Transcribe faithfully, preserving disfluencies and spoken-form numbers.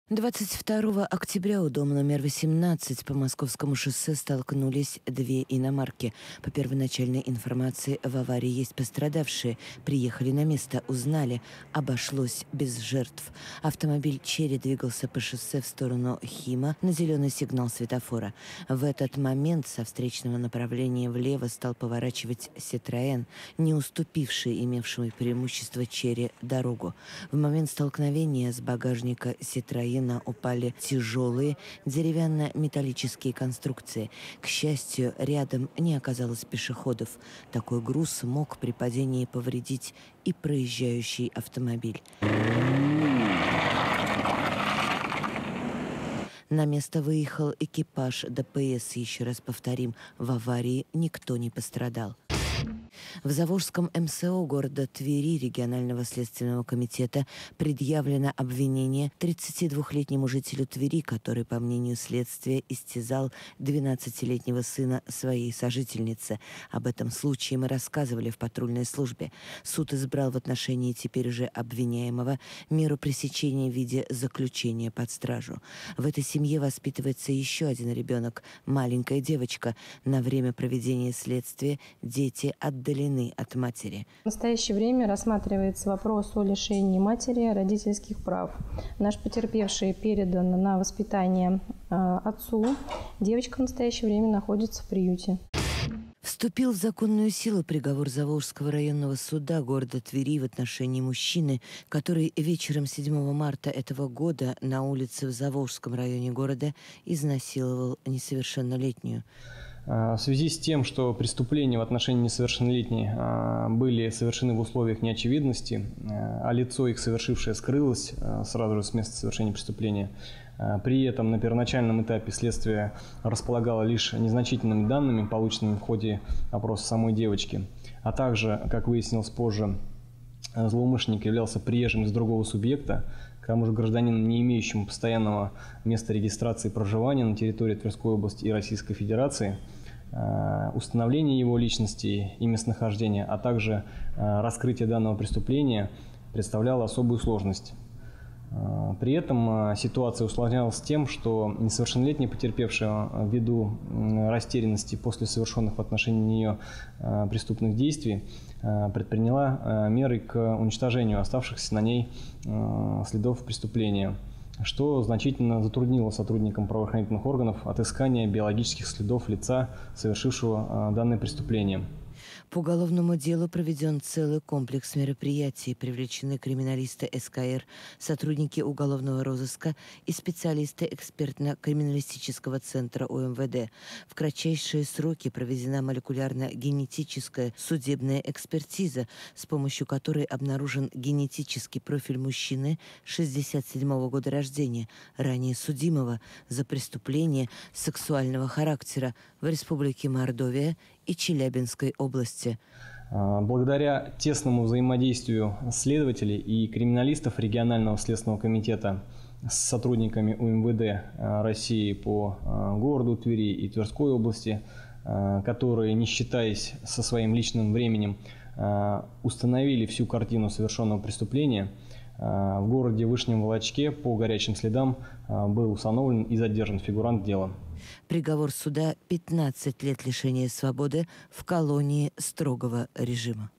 двадцать второго октября у дома номер восемнадцать по Московскому шоссе столкнулись две иномарки. По первоначальной информации, в аварии есть пострадавшие. Приехали на место, узнали. Обошлось без жертв. Автомобиль «Черри» двигался по шоссе в сторону Хима на зеленый сигнал светофора. В этот момент со встречного направления влево стал поворачивать «Ситроэн», не уступивший имевшему преимущество «Черри» дорогу. В момент столкновения с багажника «Ситроэн» упали тяжелые деревянно-металлические конструкции. К счастью, рядом не оказалось пешеходов. Такой груз мог при падении повредить и проезжающий автомобиль. На место выехал экипаж ДПС. Еще раз повторим, в аварии никто не пострадал. В Заволжском эм эс о города Твери регионального следственного комитета предъявлено обвинение тридцатидвухлетнему жителю Твери, который, по мнению следствия, истязал двенадцатилетнего сына своей сожительницы. Об этом случае мы рассказывали в патрульной службе. Суд избрал в отношении теперь уже обвиняемого меру пресечения в виде заключения под стражу. В этой семье воспитывается еще один ребенок, маленькая девочка. На время проведения следствия дети отдалены от матери. В настоящее время рассматривается вопрос о лишении матери родительских прав. Наш потерпевший передан на воспитание э, отцу. Девочка в настоящее время находится в приюте. Вступил в законную силу приговор Заволжского районного суда города Твери в отношении мужчины, который вечером седьмого марта этого года на улице в Заволжском районе города изнасиловал несовершеннолетнюю. В связи с тем, что преступления в отношении несовершеннолетней были совершены в условиях неочевидности, а лицо их совершившее скрылось сразу же с места совершения преступления, при этом на первоначальном этапе следствие располагало лишь незначительными данными, полученными в ходе опроса самой девочки, а также, как выяснилось позже, злоумышленник являлся приезжим из другого субъекта, к тому же гражданином, не имеющему постоянного места регистрации и проживания на территории Тверской области и Российской Федерации, установление его личности и местонахождения, а также раскрытие данного преступления представляло особую сложность. При этом ситуация усложнялась тем, что несовершеннолетняя потерпевшая ввиду растерянности после совершенных в отношении нее преступных действий предприняла меры к уничтожению оставшихся на ней следов преступления, что значительно затруднило сотрудникам правоохранительных органов отыскание биологических следов лица, совершившего данное преступление. По уголовному делу проведен целый комплекс мероприятий. Привлечены криминалисты эс ка эр, сотрудники уголовного розыска и специалисты экспертно-криминалистического центра о эм вэ дэ. В кратчайшие сроки проведена молекулярно-генетическая судебная экспертиза, с помощью которой обнаружен генетический профиль мужчины шестьдесят седьмого года рождения, ранее судимого за преступление сексуального характера в Республике Мордовия и Челябинской области. Благодаря тесному взаимодействию следователей и криминалистов регионального следственного комитета с сотрудниками о эм вэ дэ России по городу Твери и Тверской области, которые, не считаясь со своим личным временем, установили всю картину совершенного преступления, в городе Вышнем Волочке по горячим следам был установлен и задержан фигурант дела. Приговор суда – пятнадцать лет лишения свободы в колонии строгого режима.